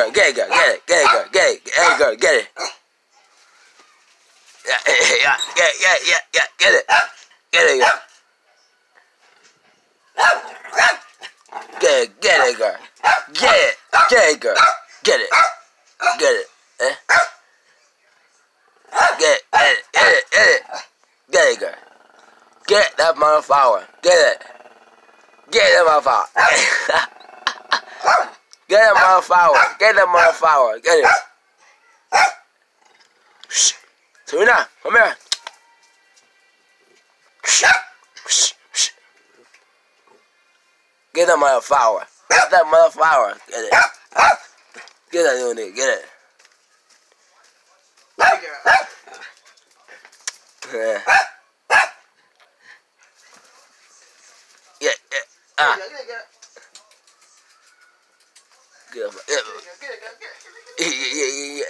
girl. Get it, girl. Get it. Get it, girl. Get it. Hey, girl. Get it. Yeah. Get it. Get it, girl. Get it, girl. Get it. Get it, girl. Get it. Get it. Eh? Get it. Get it. Get it. Get it. Get it, girl. Get that motherfucker. Get it. Get that motherfucker. Get that motherfucker. Get that motherfucker. Get it. Shh. Serena, come here. Shh. Shh. Shh. Get that motherfucker. Get that motherfucker. Get it. Get that little nigga. Get it. Yeah. Ah. Get up. Yeah.